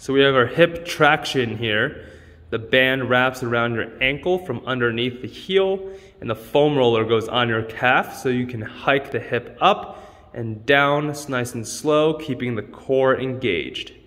So we have our hip traction here. The band wraps around your ankle from underneath the heel, and the foam roller goes on your calf so you can hike the hip up and down nice and slow, keeping the core engaged.